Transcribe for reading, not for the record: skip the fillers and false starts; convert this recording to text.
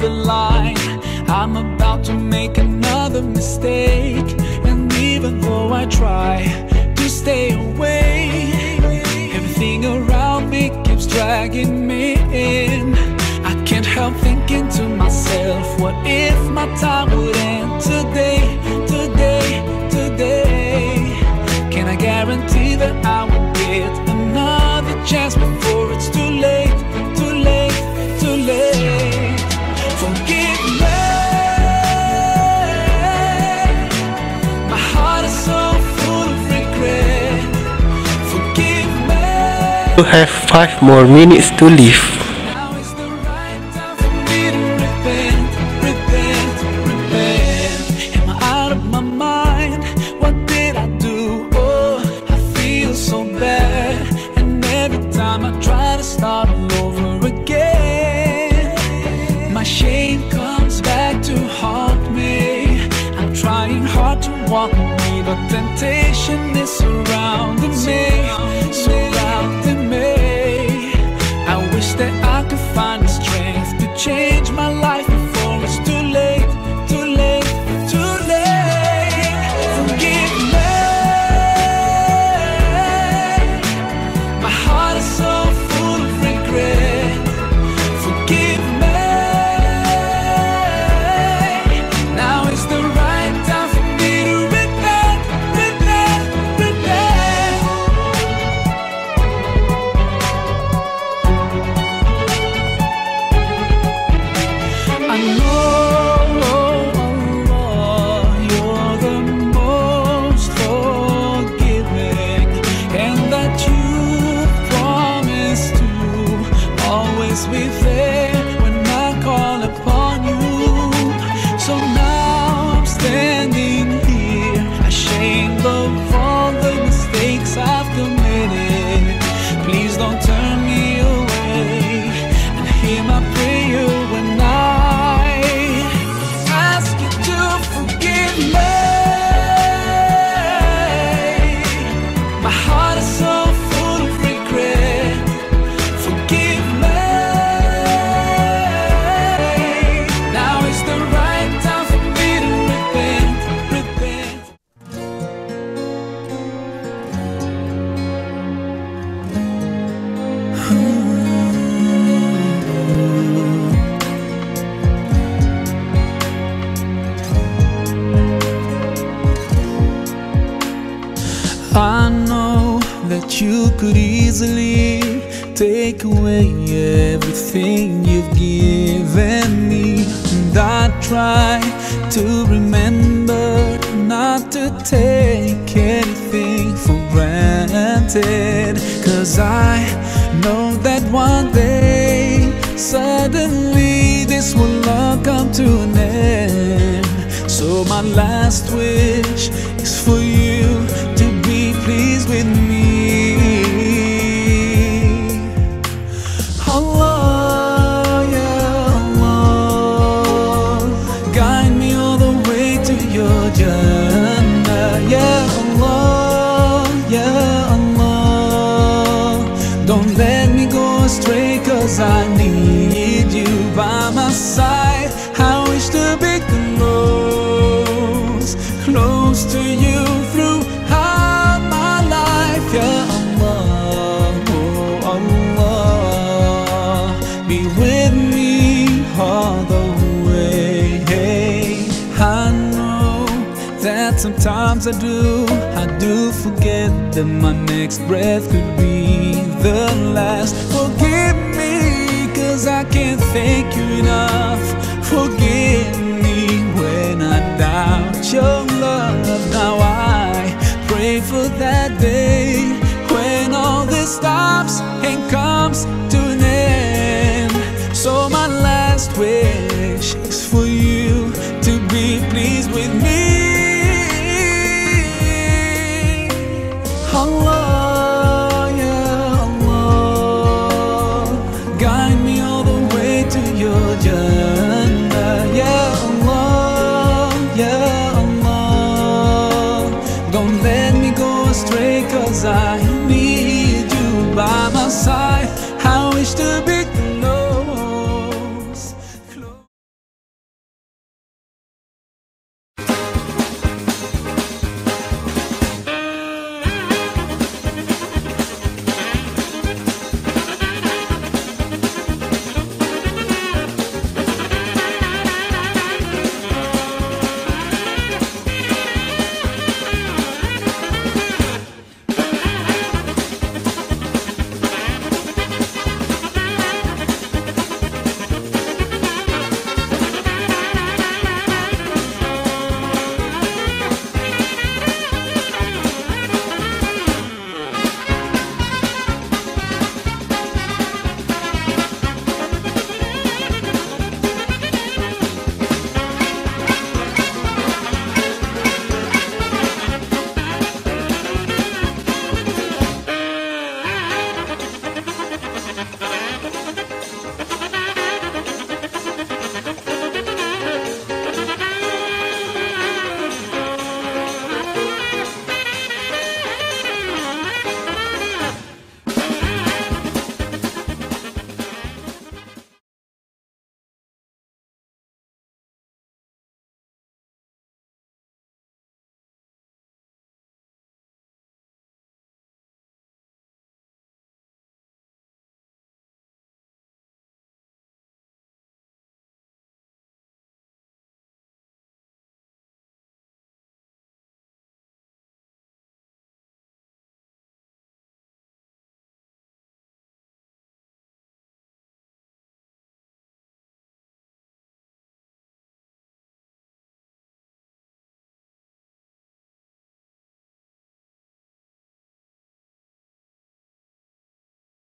the line. I'm about to make another mistake, and even though I try to stay away, everything around me keeps dragging me in. I can't help thinking to myself, what if my time would end today, today, today? Can I guarantee that I will get another chance before it's too late, too late, too late? Forgive me, my heart is so full of regret. Forgive me. You have 5 more minutes to live. Now is the right time for me to repent, repent, repent. Am I out of my mind? What did I do? Oh, I feel so bad, and every time I try to start all over again, my shame comes back to haunt me. I'm trying hard to walk away, but temptation is surrounding me, surrounding me. I wish that I could find the strength to change my life before it's too late, too late, too late. Forgive me, my heart is so full of regret. Forgive me, now is the right time for me to repent, repent, repent. I know, you're the most forgiving, and that you promise to always be there when I call upon you. So now I'm standing here, ashamed of all the mistakes I've committed. Please don't turn me away, and hear my prayer when I ask you to forgive me. My heart is so full of regret. Forgive me. Now is the right time for me to repent, repent. I know that you could easily take away everything you've given me, and I try to remember not to take anything for granted, 'cause I know that one day suddenly this will all come to an end. So my last wish is for you to be pleased with me. Allah, ya Allah, guide me all the way to your Jannah. Ya Allah, ya Allah, don't let me go astray, 'cause I need you by my side. I wish to be close, close to you throughout my life. Ya Allah, oh Allah, be with me all the way. I know that sometimes I do forget that my next breath could be the last. Forgive me, 'cause I can't thank you enough. Forgive me when I doubt your love. Now I pray for that day when all this stops and comes to an end. So my last wish is for you to be pleased with me. Allah, ya Allah, guide me all the way to your Jannah. Ya Allah, ya Allah, don't let me go astray, 'cause I need you by my side.